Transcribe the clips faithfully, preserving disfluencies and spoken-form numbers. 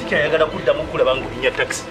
lwaki ayagala kuddamu kulaba ng'olinya taxi?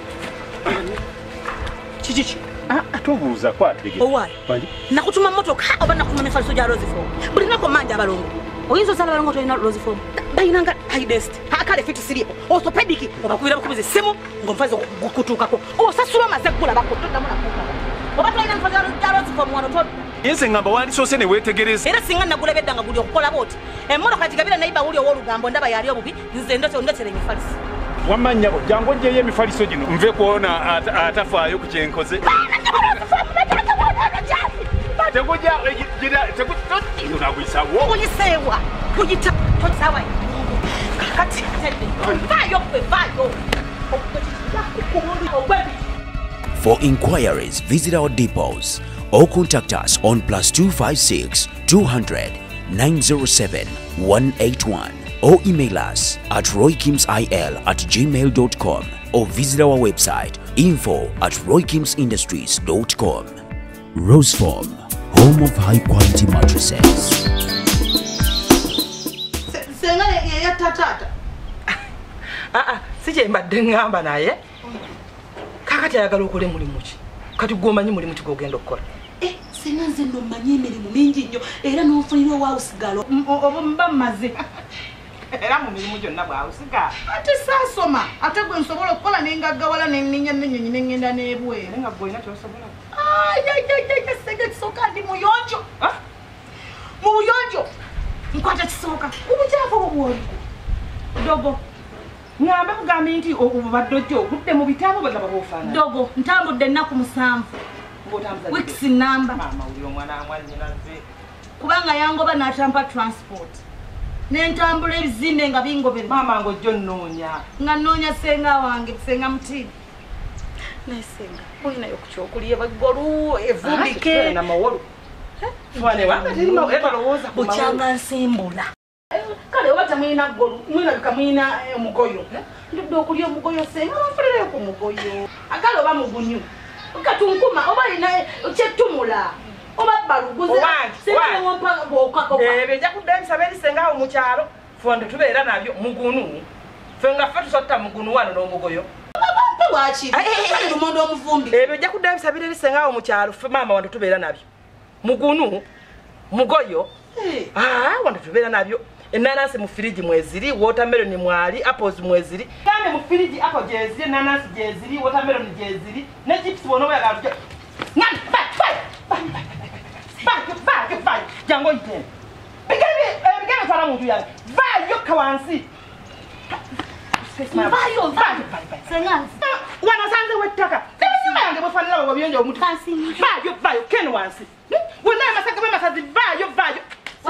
Kiki? Atubuuza kwatege. Owaayi. Nakutuma mmotoka oba nakutuma n'effaliso gya Roseform. Buli lunaku manja abalongo. Oyinza osala abalongo tolina Roseform. Bayinanga hidest. Akale fiti siripo. Orthopedic obakubira bukubiza essimu ng'omufazi okutuukako. Osasula amaze ggula bakutoddamu nakuuka. Oba tolina mufazi gya Roseform wano todda. Yense ngamba wandisoose ne weetegereza. Era singa nagulabedda nga guli okukola booti. Emmotoka gigabira nayiba wuli ow'olugambo ndaba yali obubi nze ndote ondotere emifaliso. Wamanya jangu njeyo emifaliso gino nve kuona atafaayo ku kyenkoze. Teguja gira tekutoti unakuisawo. Kuyisewa kuyita tosawa. Kakati tende. Vayo kwe vayo. For inquiries, visit our depots or contact us on plus two five six two hundred nine zero seven one eight one or email us at roykimsil at gmail dot com or visit our website info at roykimsindustries dot com. Roseform, home of high quality mattresses. Senga ya tatata. Ah ah, sije mbadde ngamba naye. Kakati ayagala okole mulimu ki? Kati gwomanyi mulimu ki gogenda okukola? Eh, senga nze ndo mmanyi emirimu mingi nnyo era n'ofunira owawusigalo. Oba mba mmaze. Era mu mirimu gyonna bwawusiga. Ate saasoma ate gwe nsobola okukola n'engaggawala n'enninya n'ennyonyi n'engenda n'ebweru. Nga gwolina kyosobola. Ayayayaya sege kisooka ndi muyonjo. Mu buyonjo nkwata kisooka obukyafu bubwoligo dogo ngamba bugambi nti obubadde ojjo ogudde mu bitabo bagaba boofaana. Dogo ntambudde ennaku musanvu weeks namba maama uli omwana amwannyina nze kubanga yangoba n'atampa transport n'entambula ebizimbe nga bingobere. Maama ng'ojjo nnoonya nga nnoonya senga wange senga mutiini naye senga olinayo ku kyokulya baggolu evumbike namawolu fane wanga terima ebalowooza bukyanga nsimbula kale oba temulina ggolu mwinabika mulina omugoyo ndudde okulya omugoyo senga banfulireyo ku mugoyo agala oba mugunyu katunkuma oba alina kyettumula oba baluguze ebyo kudde nsaba erisenga awo mu kyalo fonde tubeera nabyo mugunu ffe nga ffe tusotta mugunu wano n'omugoyo lumondo omuvumbi ebyo ojja kudda bisabira ebisenga awo mu kyalo ffe maama wantu tubeera nabyo mugunu mugoyo wantu tubeera nabyo enanasi mu firiji mweziri watermelon mwali apples mweziri gambe mu firiji apple gyeziri enanasi gyeziri watermelon gyeziri ne chips bona oyagala tujja ngani vayo vayo jango itene bigebe bigebe twala muntu yange vayo kawansi vayo vayo senganzi wana sanze wettaka tebinyuma yange bwefanira bwe biyonja omuntu vayo vayo ken wansi wena amasaka bemasazi vayo vayo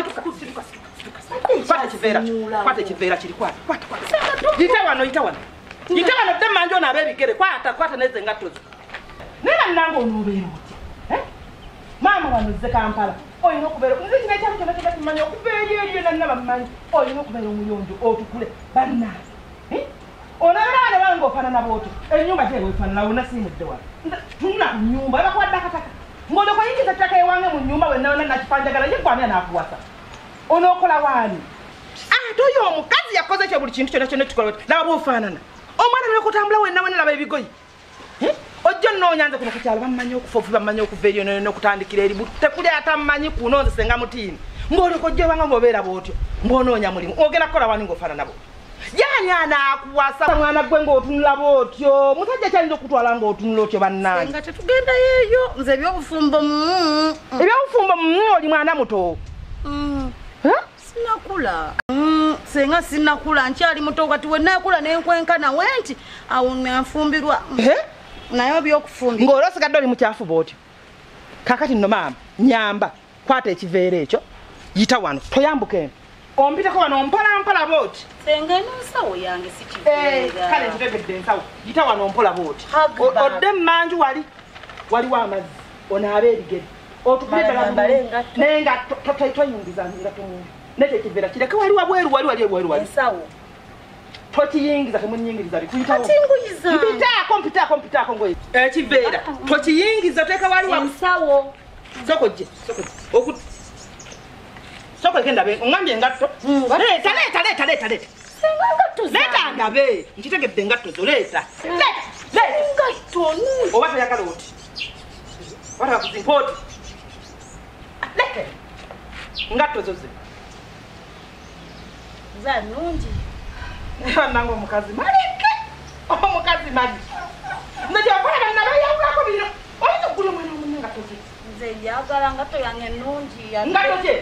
kwata kivera kwata kivera kiri kwata kwata kwata yita wano yita wano yita wano de manjo na bebigere kwata kwata neze ngatozo nena nango onubeera oti eh mama wano ze Kampala oyina okubeera nze kino ekyalo kyonna kyonna kimanyi okubeera eriyo nanna bamanyi oyina okubeera omuyonjo otukule balina olabera ne bange ofaanana bwoti ennyumba gyewe efaanana wonna siimudde wano tuna ku nnyumba bakuwadde akataka ng'olyoka oyingiza ettaka ewange mu nnyumba wenna wonna nakifanjagala ye gwani anaakuwasa onookola waani ate oyo omukazi yakoze kye buli kintu kyonna kyonna kikola laba bwofaanana omwana nekutambula wenna wenna laba ebigoyi ojjo nnonyanze kuno ku kyalo bamumanyi okufa ofubi bamumanyi okuva eryo n'okutandikira eri tekuli atamumanyi kuno nze senga mutiini ng'olyoka ojjo ewanga ng'obeera bwotyo ng'onoonya mulimu ogenda kukola waani ng'ofaanana bwo yani anaakuwasa mwana gwe ng'otunula bwotyo musajja kyalina okutwala ng'otunula otyo bannange nga tetugenda yeeyo nze ebyobufumbo ebyobufumbo oli mwana muto sinakula senga sinakula nkyali muto kati wenakula nenkwenkana wenti awo nanfumbirwa naye byokufumbi ng'olwo osigadde oli mukyafu bwotyo kakati nno maama nyamba kwata ekiveera ekyo yita wano toyambuka eno ompiteko wano mpola mpola booti senga eno nsawo yange sikiveera kale nzitegedde ensawo yita wano mpola booti odde mmanju wali waliwo amazzi onaabe erigere nenga toyingiza ngato nete ekiveera kireke wali wabweru wali wali ebweru wali ensawo tokiyingiza temunyingiriza bikuyitawo atinguyiza mpitaako mpitaako mpitaako ngoye ekiveera tokiyingiza teeka wali wa ensawo sokojje sokojje oku soko kenda be ngambye ngatto leeta leeta leeta leeta leeta senga ngatto leta ngabe nkitegedde ngatto zo leta leta leta ngatto nu oba toyagala oti wata kuzimpoti leke ngatto zo ze za nungi nango omukazi maleke omukazi mali ndajakola nabayawulako bino oyinza okugula omwana omunye ngatto ze nze njagala ngatto yange nungi ngatto ze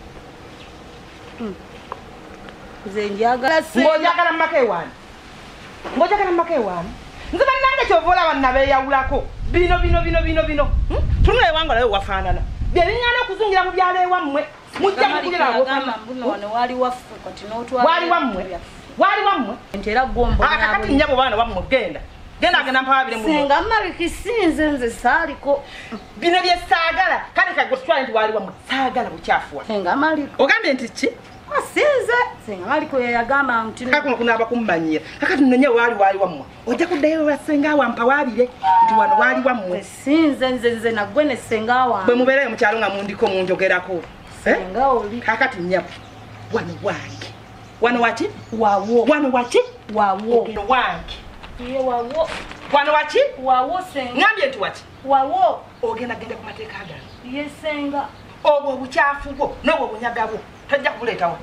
nze njagala ng'ojagala mu maka ewaani ng'ojagala mu maka ewaani nze bannange kyova olaba nabeeyawulako bino bino bino bino bino tunula ewanga lawe wafaanana byebiŋŋaana okuzungira mu byalo ewammwe mujja mugulira wali waffe kati wali wammwe wali wammwe ntera gombo akakati nnyabo baana wammwe genda genda agenda mpawabire mu senga maliki sinze nze saaliko bino bye saagala kale kagwe tutwale nti wali wammwe saagala bukyafuwa senga maliki ogambye nti ki sinze senga maliko yeyagamba nti kakuno kunaaba kummanyira kakati nonye waali wali wammwe ojja kuddayo wasenga wampawabire nti wano wali wammwe sinze nze nze nagwe ne senga wange bwe mubeerayo mu kyalo nga mundiko munjogerako senga oli kakati nnyabo wano wange wano waki wawo wano waki wawo wange ye wawo wano waki wawo senga ngambye nti waki wawo ogenda genda ku mateeka gange ye senga obwo obukyafu bwo n'obwo obunyaga bwo tajja kubuleetawo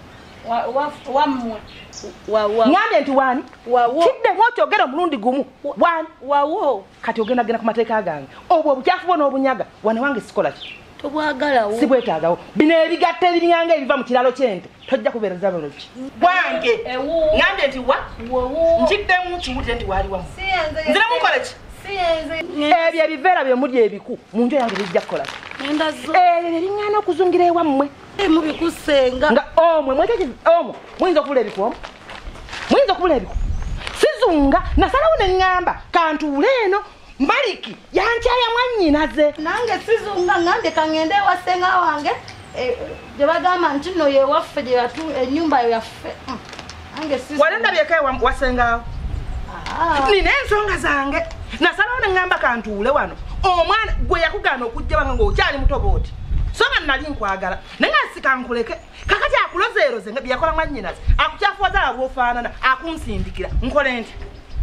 wammwe wawo ngambye nti waani wawo kiddemu okyogera omulundi gumu waani wawo kati ogenda genda ku mateeka gange obwo obucyafu bwo n'obunyaga wane wange sikola ki tobwagalawo si bwetaagawo bino ebigatta ebiryanga ebiva mu kiralo kyente tojja kubeereza bino ki wange ngambye nti wa nkiddemu kiwulire nti waali wamu nzire munkole ki ebyo ebiveera bye muli ebiku mu nju yange bijja kukola ki ebyo byebiŋŋaana okuzungira ewammwe mubikusenga nga omwe mwekeki omwo muyinza okubula ebiku omwo muyinza okubula ebiku sizunga nasalawo ne ŋŋamba kantuule eno Maliki yankyaya mwannyinaze nange sizunga ngambye kangende ewasenga wange gye bagamba nti nno yewaffe gye yatu ennyumba yo yaffe nange walendabyeko wasengawo nina ensonga zange nasalawo ne ŋŋamba kantuule wano omwana gwe yakugaana okujja wange ng'okyali mutobooti so nga nali nkwagala naye nga sikankuleke kakati akulozeeroze nga byeyakola mwannyinaze akukyafuwaza abwofaanana akunsindikira nkole nti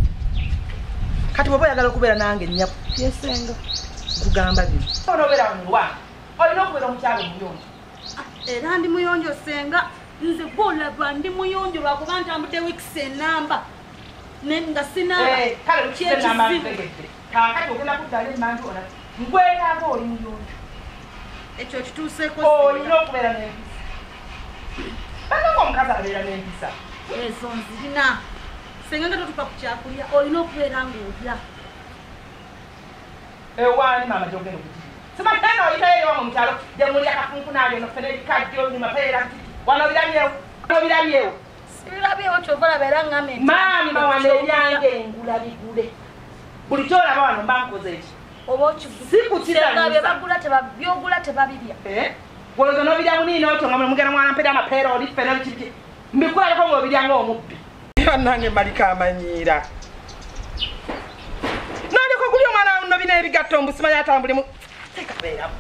kati bwoba oyagala okubeera nange nnyabo yesenga kugamba bino onobeera mulwange olina okubeera omukyalo omuyonjo era ndi muyonjo senga nze gwolaba ndi muyonjo lwakuba ntambudde wiikisi enamba nga sinaabakyekizibukati ogenda kuddala emanju ona nkwetaaga oli muyonjo ekyo kituuseeko olina okubeera n'empisa bananga omukazi abeera n'empisa ezo nzirina senga nga totuka ku kyakulya olina okubeera ng'olya ewaani maama gyogenda okugirira simatena oyitayo ewamu mukyalo gye muli akafunkunaalyo nofene ebikajjo nimapeera kiti wano birabyewo wano birabyewo sibirabyewo kyova olaba era ngame maama wano ebyange engula bigule buli kyolaba wano mba nkoze eki oba okikusenga bye bagula byogula tebabirya wolooza n'obirya muniina otyo nga mugenda mwana mpera amapeera oli fene oliki mbikulaleko ng'obiryanga omubbi nange malika amanyiira noleko guli omwana no bina ebigatto mbusimanyi atambulimu tekabeeramu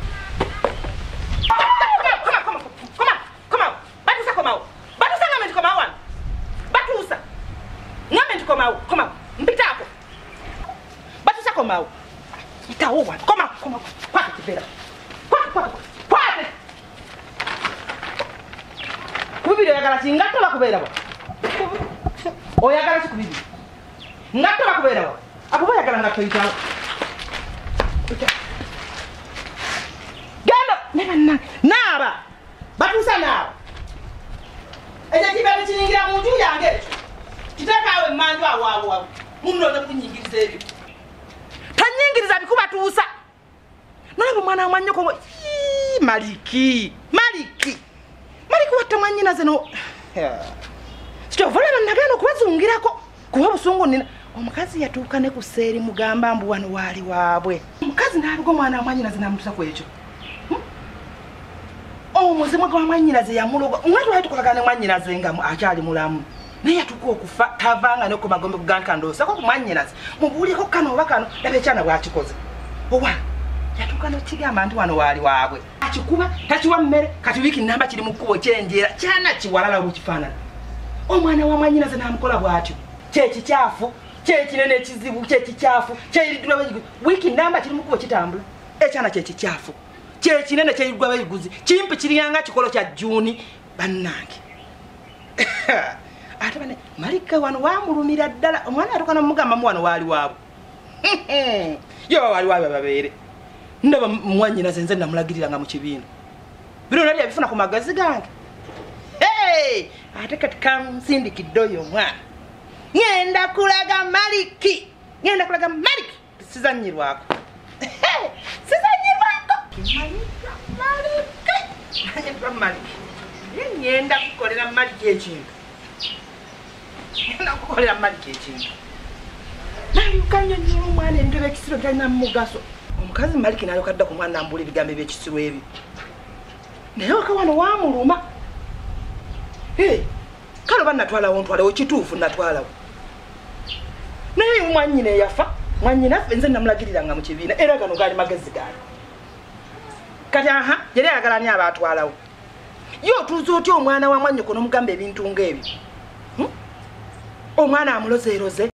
batuusa komawo batuusa ngambe nti komawo wano batuusa ngambe nti komawo komawo mpitaako batuusa komawo itawo wano komawo komawo kwate kibeera kwate kwate kwate kubibiri oyagala kingatto bakubeera wa oyagala ki kubibiri ngatto bakubeera wa abo bayagala ngatto yitawo genda nebanna naaba batuusa naaba ekyo kibeera kiyingira mu nju yange ekyo kiteekaawo emmanju awaawoawo munooze kunyingiriza ebyo tanyingiriza bikubatuusa nolaba omwana wamanyoko maliki maliki maliki watta mwannyinaze no kikyova olaba nagaana okubazungirako kuba obusungu nina omukazi yatuuka ne ku seeri mugamba mbu wano waali waabwe omukazi n'aluga omwana wa mwannyinaze n'amutusa ku ekyo omuzimu gwa mwannyinaze yamuloga omwana twali tukolagana ne mwannyinaze nga akyali mulamu naye yatuuka okufa tavanga neko magombe kuganika ndoosako ku mwannyinaze mubuulieko kano oba kano laba ekyana bwakikoze owa yatuuka nekigamba nti wano waali waabwe akikuba takiwa mmere kati wiiki namba kiri mu kkubo kyenjeera kyana kiwalala bwekifaanana omwana wa mwanyinaze namukola bwatyo kyekikyafu kyekinene ekizibu kyekikyafu kyeyiridwa bayiguzi wiiki namba kiri mukubo kitambula ekyana kyekikyafu kyekinene kyeyiridwa bayiguzi kimpi kiriyanga kikolo kya Juni bannange ate bane Malika wano wamulumira ddala omwana atukana mugamba mu wano wali waabo yo wali waabo babeere ndaba mwanyinaze nze namulagirira mu kibiina bino nali abifuna ku magazi gange hey ate kati kamusindikidde oyo omwana ngenda kulaga Maliki ngenda kulaga Maliki sizanyirwako sizanyirwako Malika Maliki ngenda Maliki ngenda kukolera Maliki ekintu ngenda kukolera Maliki ekintu nali ukanyonyera omwana endebe ekisiro kyalina mugaso omukazi Maliki nayo kadda ku mwana ambula ebigambo ebyekisiro ebyo naye wakawano wamuluma hey kale banatwalawo ntwalawo kituufu natwalawo naye mwanyine yafa mwanyina nze namulagiriranga mu kibiina era gano gali magezi gali kati aha yali ayagalani abatwalawo yo tuzo otyo omwana wa mwanyoko n'omugamba ebintu ng'ebyo omwana amulozeeroze